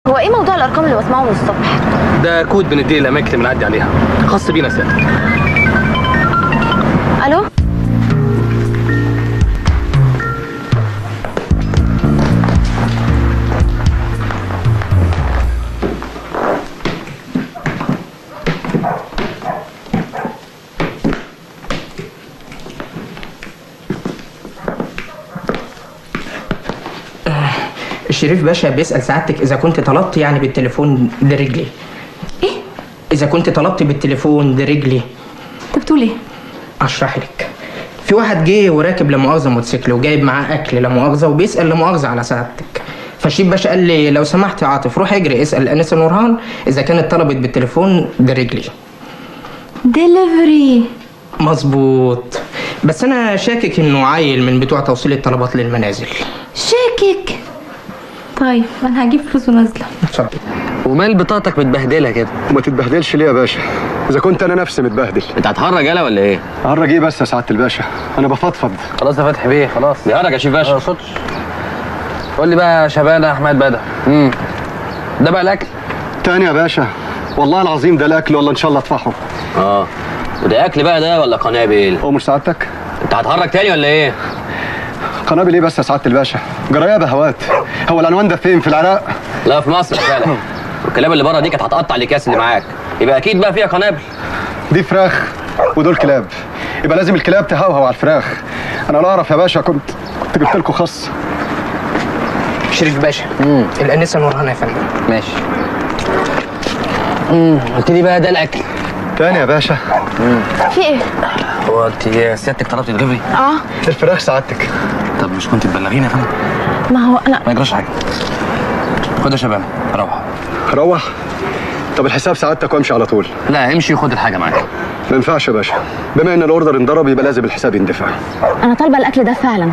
هو ايه موضوع الارقام اللي بسمعه من الصبح؟ ده كود بنديه الاماكن اللي بنعدي عليها، خاص بينا سيادتك. الو؟ الشريف باشا بيسأل سعادتك إذا كنت طلبت يعني بالتليفون برجلي. إيه؟ إذا كنت طلبت بالتليفون برجلي. أنت بتقول إيه؟ أشرح لك. في واحد جه وراكب لمؤاخذة موتوسيكل وجايب معاه أكل لمؤاخذة وبيسأل لمؤاخذة على سعادتك. فالشريف باشا قال لي لو سمحت يا عاطف روح اجري اسأل أنسة نورهان إذا كانت طلبت بالتليفون برجلي. ديليفري. مظبوط. بس أنا شاكك إنه عيل من بتوع توصيل الطلبات للمنازل. شاكك؟ طيب انا هجيب فلوس ونازله. اتفضل. ومال بطاقتك متبهدله كده؟ وما تتبهدلش ليه يا باشا؟ اذا كنت انا نفسي متبهدل. انت هتهرج يالا ولا ايه؟ هرج ايه بس يا سعاده الباشا؟ انا بفضفض. خلاص يا فتحي بيه خلاص. بيهرج يا شيف باشا. ما اقصدش. قول لي بقى يا شبانه احمد بدر. ده بقى الاكل؟ تاني يا باشا والله العظيم ده الاكل ولا ان شاء الله اطفحه. وده اكل بقى ده ولا قنابل؟ مش سعادتك؟ انت هتهرج تاني ولا ايه؟ قنابل ايه بس يا سعاده الباشا؟ جرايه بهوات. هو العنوان ده فين؟ في العراق؟ لا في مصر فعلا. والكلاب اللي بره دي كانت هتقطع الاكياس اللي معاك، يبقى اكيد بقى فيها قنابل. دي فراخ ودول كلاب، يبقى لازم الكلاب تهوهو على الفراخ. انا لا اعرف يا باشا، كنت جبت لكم خص. شريف باشا الأنسة نورهان يا فندم. ماشي. قلت لي بقى ده الاكل. تاني يا باشا. في ايه؟ هو انت سيادتك طلبتي دليفري؟ الفراخ سعادتك. طب مش كنت تبلغيني يا فندم؟ ما هو انا ما يجراش حاجه. خد يا شباب روح. طب الحساب سعادتك وامشي على طول. لا امشي وخد الحاجه معاك. ما ينفعش يا باشا، بما ان الاوردر انضرب يبقى لازم الحساب يندفع. انا طالبه الاكل ده فعلا.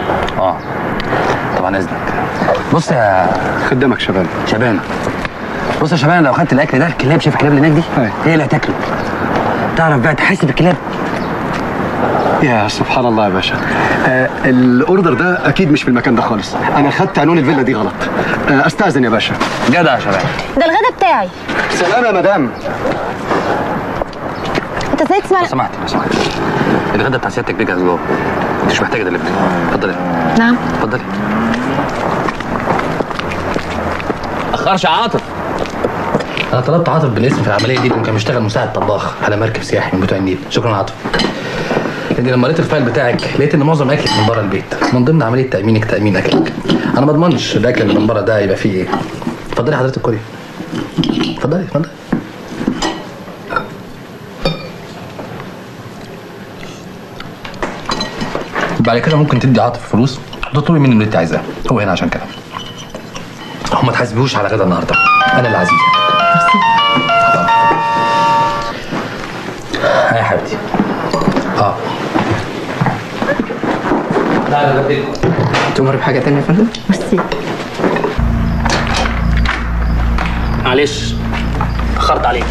طبعا اذنك. بص يا خدامك شبانه. بص يا شبانه، لو خدت الاكل ده الكلاب، شايف الكلاب اللي هناك دي؟ هي اللي هتاكله. تعرف بقى تحاسب الكلاب. يا سبحان الله يا باشا. الاوردر ده اكيد مش في المكان ده خالص. انا خدت عنوان الفيلا دي غلط. استاذن يا باشا. جدع يا شباب. ده الغدا بتاعي. سلام يا مدام. انت ازاي تسمع؟ لو سمحت الغدا بتاع سيادتك بيجهز جوه، مش محتاجه دليفري. اتفضلي. نعم اتفضلي. اخرش يا عاطف. انا طلبت عاطف بالاسم في العمليه دي، لانه كان بيشتغل مساعد طباخ على مركب سياحي من بتوع النيل. شكرا يا عاطف. لاني لما قريت الفايل بتاعك لقيت ان معظم اكلك من بره البيت، من ضمن عمليه تامين اكلك. انا ما اضمنش الاكل اللي من بره ده يبقى فيه ايه. اتفضلي حضرتك كوري. اتفضلي. بعد كده ممكن تدي عاطف فلوس وتطلبي منه اللي انت عايزاه، هو هنا عشان كده. هم ما تحاسبوش على غدا النهارده، انا اللي عزيزه. يا حبيبتي. لا بديك. تمر بحاجه ثانيه يا فندم؟ ميرسي. معلش اخرت عليك.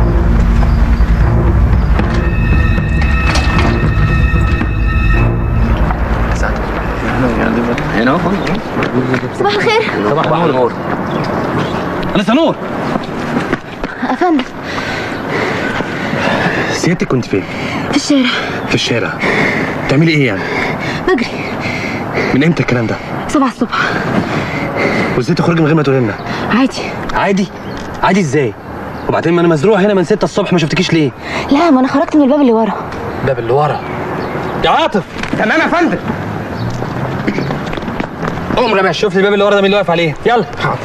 هنا اهو. صباح الخير. صباح النور. أنسة نور. افندم. سيادتك كنت فين؟ في الشارع. بتعملي ايه يعني؟ بجري. من امتى الكلام ده؟ 7 الصبح. وازاي تخرجي من غير ما تقولي لنا؟ عادي ازاي؟ وبعدين ما انا مزروع هنا من 6 الصبح، ما شفتكيش ليه؟ لا ما انا خرجت من الباب اللي ورا. الباب اللي ورا؟ يا عاطف. تمام يا فندم. قوم يا باشا، شوف لي الباب اللي ورا ده مين اللي واقف عليه. يلا. حاضر.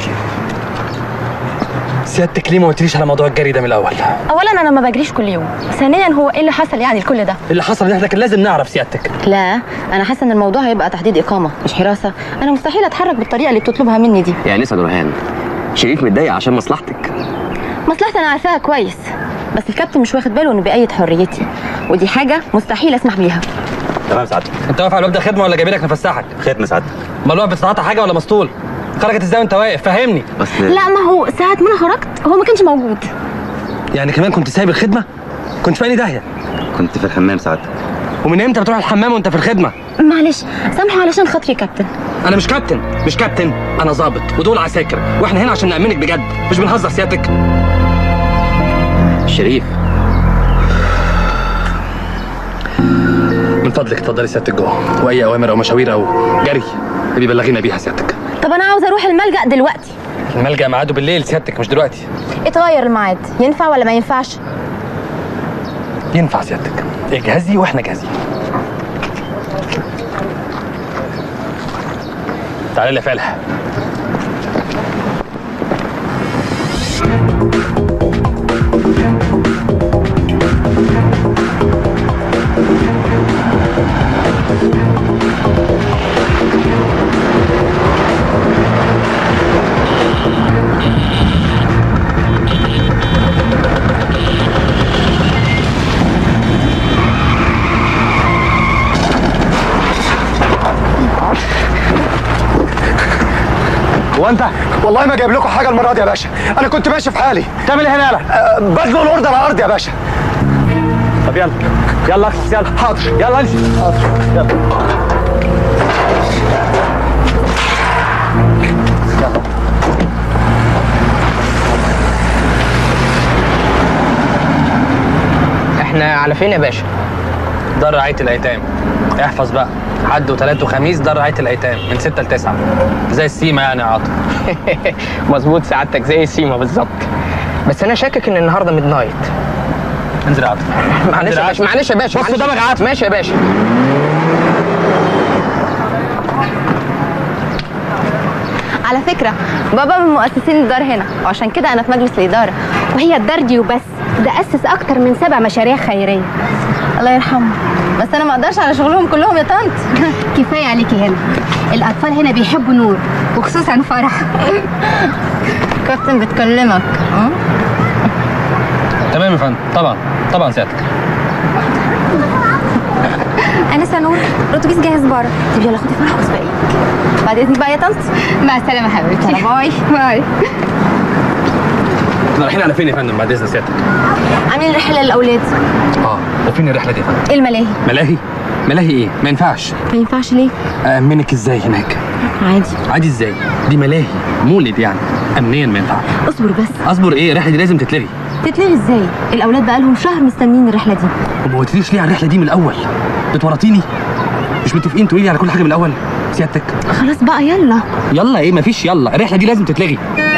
سيادتك ليه ما قلتليش على موضوع الجري ده من الاول؟ اولا انا ما بجريش كل يوم، ثانيا هو ايه اللي حصل يعني لكل ده؟ اللي حصل ده احنا كان لازم نعرف سيادتك. لا انا حاسه ان الموضوع هيبقى تحديد اقامه مش حراسه. انا مستحيل اتحرك بالطريقه اللي بتطلبها مني دي. يا انسه نورهان، شريف متضايق عشان مصلحتك. مصلحتي انا عارفاها كويس، بس الكابتن مش واخد باله انه بيأيد حريتي، ودي حاجه مستحيل اسمح بيها. تمام سعادتك. انت واقف على الباب ده خدمه ولا جايبينك نفسحك؟ خدمه سعادتك. امال واقف بتتعاطى حاجه ولا مسطول؟ خرجت ازاي وانت واقف؟ فهمني. بس لا ما هو ساعه ما انا خرجت هو ما كانش موجود. يعني كمان كنت سايب الخدمه؟ كنت في أي داهيه؟ كنت في الحمام سعادتك. ومن امتى بتروح الحمام وانت في الخدمه؟ معلش سامحه علشان خاطري يا كابتن. انا مش كابتن، انا ظابط ودول عساكر، واحنا هنا عشان نأمنك بجد، مش بنهزر سيادتك. شريف، من فضلك اتفضلي سيادتك جوه، واي اوامر او مشاوير او جري بيبلغينا بيها سيادتك. طب انا عاوزه اروح الملجأ دلوقتي. الملجأ ميعاده بالليل سيادتك مش دلوقتي. اتغير الميعاد، ينفع ولا ما ينفعش؟ ينفع سيادتك، اجهزي واحنا جاهزين. تعالي لي يا فالح. هو انت؟ والله ما جايب لكم حاجه المره دي يا باشا، انا كنت ماشي في حالي. تعمل ايه هنا يالا؟ بزنق الاوردر على الارض يا باشا. طب يلا اكسس، يلا. حاضر. يلا امشي. حاضر. يلا. احنا على فين يا باشا؟ دار رعاية الأيتام. احفظ بقى، حد وثلاث وخميس دار رعاية الأيتام من 6 ل 9، زي السيما يعني يا عاطف. مظبوط سعادتك، زي السيما بالظبط. بس انا شاكك ان النهارده ميد نايت. انزل يا عاطف. معلش يا باشا بص قدامك يا عاطف. ماشي يا باشا. على فكره بابا من مؤسسين الدار هنا، وعشان كده انا في مجلس الاداره. وهي الدار دي وبس، ده أسس أكتر من 7 مشاريع خيرية. الله يرحمه، بس انا ما اقدرش على شغلهم كلهم يا طنط. كفاية عليكي هنا، الأطفال هنا بيحبوا نور، وخصوصا فرح. كابتن بتكلمك. تمام يا فندم، طبعا سيادتك. أنسة نور، الأتوبيس جاهز بره. طب يلا خدي فرح واسبقي. بعد اذنك بقى يا طنط. مع السلامة حبيبتي. باي باي. احنا رايحين على فين يا فندم بعد اذن سيادتك؟ عاملين رحله للاولاد. وفين الرحله دي يا فندم؟ الملاهي. ملاهي ايه؟ ما ينفعش. ما ينفعش ليه؟ أأمنك ازاي هناك؟ عادي ازاي؟ دي ملاهي مولد يعني، امنيا ما ينفعش. اصبر بس. اصبر ايه؟ الرحله دي لازم تتلغي. تتلغي ازاي؟ الاولاد بقالهم شهر مستنيين الرحله دي. وما قلتليش ليه على الرحله دي من الاول؟ بتورطيني؟ مش متفقين تقولي على كل حاجه من الاول سيادتك؟ خلاص بقى يلا. يلا ايه؟ مفيش يلا، الرحله دي لازم تتلغي.